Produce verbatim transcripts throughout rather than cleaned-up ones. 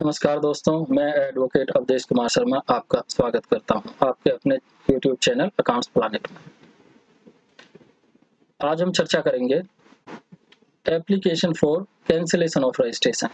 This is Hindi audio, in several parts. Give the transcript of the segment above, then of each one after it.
नमस्कार दोस्तों, मैं एडवोकेट अवधेश कुमार शर्मा आपका स्वागत करता हूं आपके अपने यूट्यूब चैनल अकाउंट्स प्लानेट में। आज हम चर्चा करेंगे application for cancellation of registration.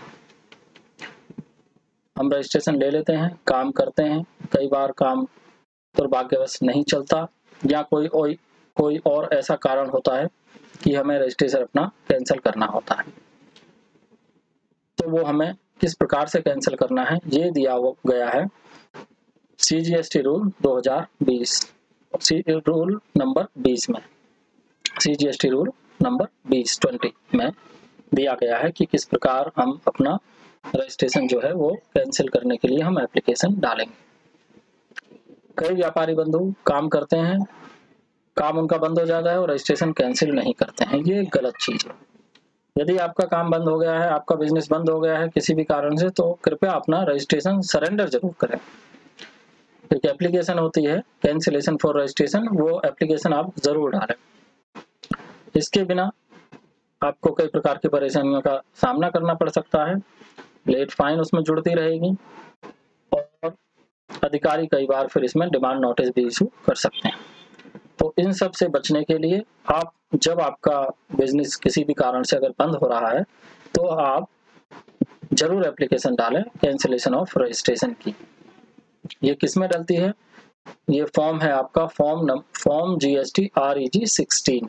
हम रजिस्ट्रेशन ले लेते हैं, काम करते हैं, कई बार काम दुर्भाग्यवश नहीं चलता या कोई कोई कोई और ऐसा कारण होता है कि हमें रजिस्ट्रेशन अपना कैंसिल करना होता है। तो वो हमें किस प्रकार से कैंसिल करना है ये दिया गया है C G S T rule दो हज़ार बीस रूल नंबर बीस में C G S T rule number बीस ट्वेंटी में दिया गया है कि किस प्रकार हम अपना रजिस्ट्रेशन जो है वो कैंसिल करने के लिए हम एप्लीकेशन डालेंगे। कई व्यापारी बंधु काम करते हैं, काम उनका बंद हो जाता है और रजिस्ट्रेशन कैंसिल नहीं करते हैं। ये गलत चीज है। यदि आपका काम बंद हो गया है, आपका बिजनेस बंद हो गया है किसी भी कारण से, तो कृपया अपना रजिस्ट्रेशन सरेंडर जरूर करें। एक एप्लीकेशन होती है कैंसिलेशन फॉर रजिस्ट्रेशन, वो एप्लीकेशन आप जरूर डालें। इसके बिना आपको कई प्रकार की परेशानियों का सामना करना पड़ सकता है। लेट फाइन उसमें जुड़ती रहेगी और अधिकारी कई बार फिर इसमें डिमांड नोटिस भी इशू कर सकते हैं। तो इन सब से बचने के लिए आप जब आपका बिजनेस किसी भी कारण से अगर बंद हो रहा है तो आप जरूर एप्लीकेशन डालें कैंसिलेशन ऑफ रजिस्ट्रेशन की। ये किसमें डलती है? ये फॉर्म है आपका form form G S T R E G sixteen.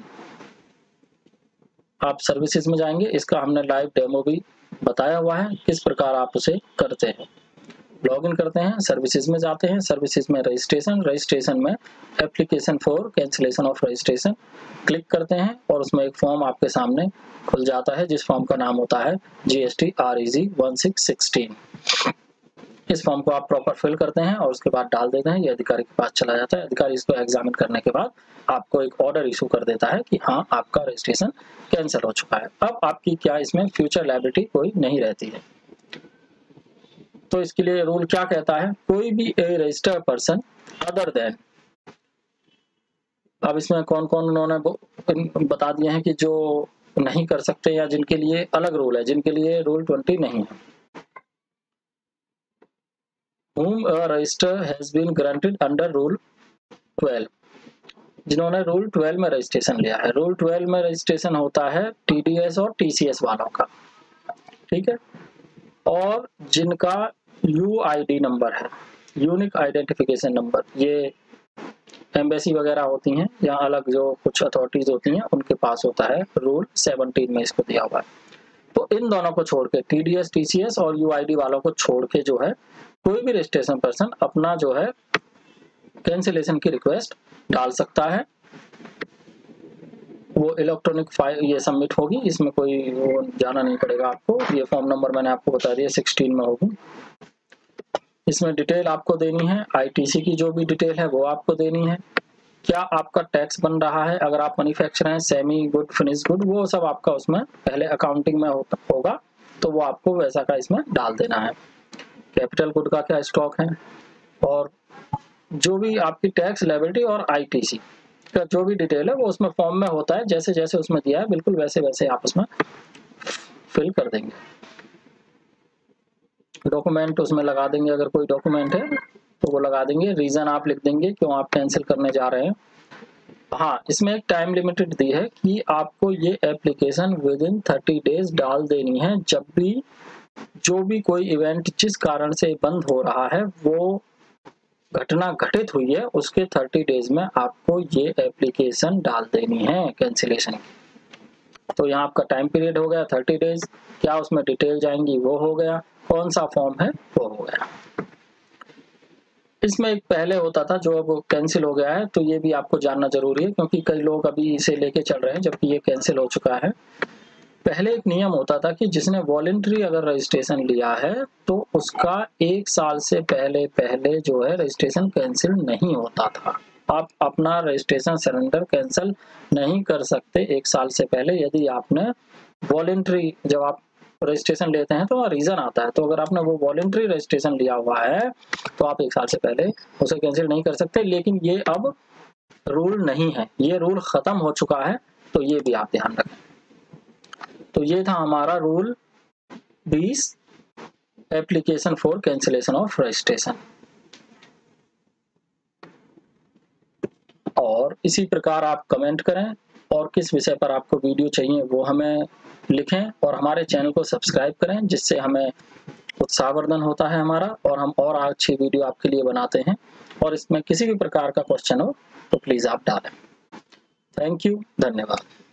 आप सर्विसेज में जाएंगे, इसका हमने लाइव डेमो भी बताया हुआ है किस प्रकार आप उसे करते हैं। लॉग इन करते हैं, सर्विसेज में जाते हैं, सर्विसेज में रजिस्ट्रेशन, रजिस्ट्रेशन में application for cancellation of registration click करते हैं और उसमें एक फॉर्म आपके सामने खुल जाता है जिस फॉर्म का नाम होता है G S T R E G one six sixteen. इस फॉर्म को आप प्रॉपर फिल करते हैं और उसके बाद डाल देते हैं। ये अधिकारी के पास चला जाता है। अधिकारी इसको एग्जामिन करने के बाद आपको एक ऑर्डर इशू कर देता है कि हाँ, आपका रजिस्ट्रेशन कैंसिल हो चुका है। अब आपकी क्या इसमें फ्यूचर लायबिलिटी कोई नहीं रहती है। तो इसके लिए रूल क्या कहता है? कोई भी a registered person other than, अब इसमें कौन कौन उन्होंने बता दिए हैं कि जो नहीं कर सकते या जिनके लिए अलग रूल है, जिनके लिए रूल ट्वेंटी नहीं है। whom a register has been granted under rule twelve, जिन्होंने रूल ट्वेल्व में रजिस्ट्रेशन लिया है। रूल ट्वेल्व में रजिस्ट्रेशन होता है टी डी एस और टी सी एस वालों का, ठीक है, और जिनका यू आई डी नंबर है, यूनिक आइडेंटिफिकेशन नंबर, ये एम्बेसी वगैरह होती हैं या अलग जो कुछ अथॉरिटीज होती हैं उनके पास होता है। रूल सेवनटीन में इसको दिया हुआ है। तो इन दोनों को छोड़ के, T D S, T C S और यू आई डी वालों को छोड़ के जो है कोई भी रजिस्ट्रेशन पर्सन अपना जो है कैंसिलेशन की रिक्वेस्ट डाल सकता है। वो इलेक्ट्रॉनिक फाइल ये सबमिट होगी, इसमें कोई वो जाना नहीं पड़ेगा आपको। ये फॉर्म नंबर मैंने आपको बता दिया सिक्सटीन में होगी। इसमें डिटेल आपको देनी है, आई टी सी की जो भी डिटेल है वो आपको देनी है। क्या आपका टैक्स बन रहा है, अगर आप मैन्युफैक्चरर हैं, सेमी गुड, फिनिश गुड, वो सब आपका उसमें पहले अकाउंटिंग में होगा तो वो आपको वैसा का इसमें डाल देना है। कैपिटल गुड का क्या स्टॉक है और जो भी आपकी टैक्स लायबिलिटी और आई टी सी का जो भी डिटेल है वो उसमें फॉर्म में होता है। जैसे जैसे उसमें दिया है बिल्कुल वैसे वैसे आप उसमें फिल कर देंगे। डॉक्यूमेंट उसमें लगा देंगे, अगर कोई डॉक्यूमेंट है तो वो लगा देंगे। रीजन आप लिख देंगे क्यों आप कैंसिल करने जा रहे हैं। हाँ, इसमें एक टाइम लिमिटेड दी है कि आपको ये application within thirty days डाल देनी है। जब भी जो भी कोई इवेंट जिस कारण से बंद हो रहा है वो घटना घटित हुई है, उसके थर्टी डेज में आपको ये एप्लीकेशन डाल देनी है कैंसिलेशन की। तो यहाँ आपका टाइम पीरियड हो गया थर्टी डेज। क्या उसमें डिटेल जाएंगी वो हो गया, कौन सा फॉर्म है वो हो गया। इसमें एक पहले होता था जो अब कैंसिल हो गया है, तो ये भी आपको जानना जरूरी है क्योंकि कई लोग अभी इसे लेके चल रहे हैं जबकि ये कैंसिल हो चुका है। पहले एक नियम होता था कि जिसने वॉलंटरी अगर रजिस्ट्रेशन लिया है तो उसका एक साल से पहले पहले जो है रजिस्ट्रेशन कैंसिल नहीं होता था। आप अपना रजिस्ट्रेशन सरेंडर कैंसिल नहीं कर सकते एक साल से पहले यदि आपने वॉलंटरी, जब आप रजिस्ट्रेशन लेते हैं तो रीजन आता है, तो अगर आपने वो वॉलंटरी रजिस्ट्रेशन लिया हुआ है तो आप एक साल से पहले उसे कैंसिल नहीं कर सकते। लेकिन ये अब रूल नहीं है, ये रूल खत्म हो चुका है, तो ये भी आप ध्यान रखें। तो ये था हमारा रूल बीस application for cancellation of registration. और इसी प्रकार आप कमेंट करें और किस विषय पर आपको वीडियो चाहिए वो हमें लिखें और हमारे चैनल को सब्सक्राइब करें, जिससे हमें उत्साहवर्धन होता है हमारा और हम और अच्छी वीडियो आपके लिए बनाते हैं। और इसमें किसी भी प्रकार का क्वेश्चन हो तो प्लीज़ आप डालें। थैंक यू, धन्यवाद।